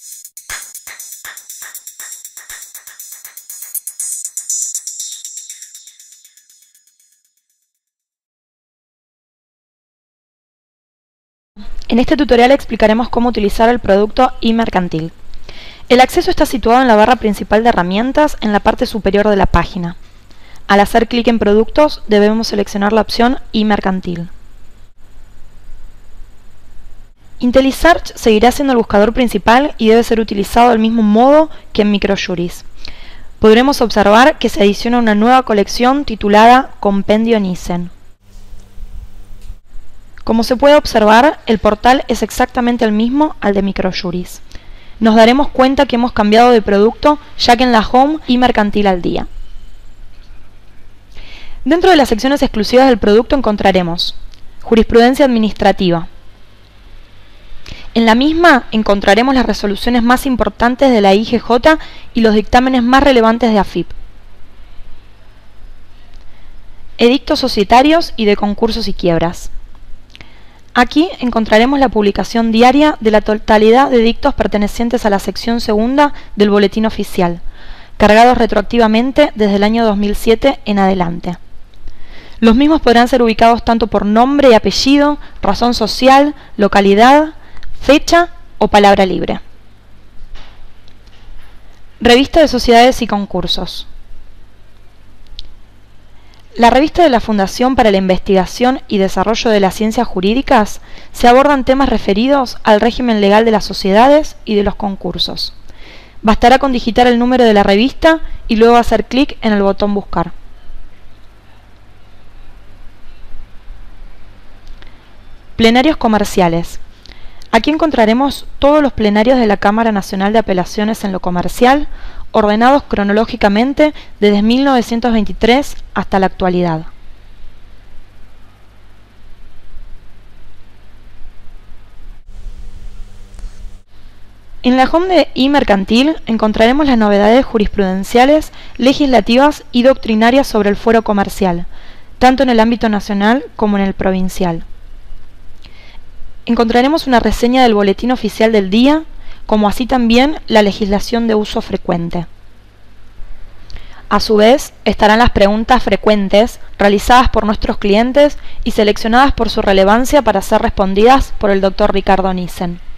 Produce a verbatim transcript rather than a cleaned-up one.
En este tutorial explicaremos cómo utilizar el producto eMercantil. El acceso está situado en la barra principal de herramientas en la parte superior de la página. Al hacer clic en Productos, debemos seleccionar la opción eMercantil. IntelliSearch seguirá siendo el buscador principal y debe ser utilizado del mismo modo que en MicroJuris. Podremos observar que se adiciona una nueva colección titulada Compendio Nissen. Como se puede observar, el portal es exactamente el mismo al de MicroJuris. Nos daremos cuenta que hemos cambiado de producto, ya que en la Home eMercantil al día. Dentro de las secciones exclusivas del producto encontraremos Jurisprudencia Administrativa. En la misma encontraremos las resoluciones más importantes de la I G J y los dictámenes más relevantes de A F I P. Edictos societarios y de concursos y quiebras. Aquí encontraremos la publicación diaria de la totalidad de edictos pertenecientes a la sección segunda del Boletín Oficial, cargados retroactivamente desde el año dos mil siete en adelante. Los mismos podrán ser ubicados tanto por nombre y apellido, razón social, localidad, fecha o palabra libre. Revista de Sociedades y Concursos. La revista de la Fundación para la Investigación y Desarrollo de las Ciencias Jurídicas se abordan temas referidos al régimen legal de las sociedades y de los concursos. Bastará con digitar el número de la revista y luego hacer clic en el botón Buscar. Plenarios comerciales. Aquí encontraremos todos los plenarios de la Cámara Nacional de Apelaciones en lo Comercial, ordenados cronológicamente desde mil novecientos veintitrés hasta la actualidad. En la home de eMercantil encontraremos las novedades jurisprudenciales, legislativas y doctrinarias sobre el fuero comercial, tanto en el ámbito nacional como en el provincial. Encontraremos una reseña del boletín oficial del día, como así también la legislación de uso frecuente. A su vez, estarán las preguntas frecuentes realizadas por nuestros clientes y seleccionadas por su relevancia para ser respondidas por el doctor Ricardo Nissen.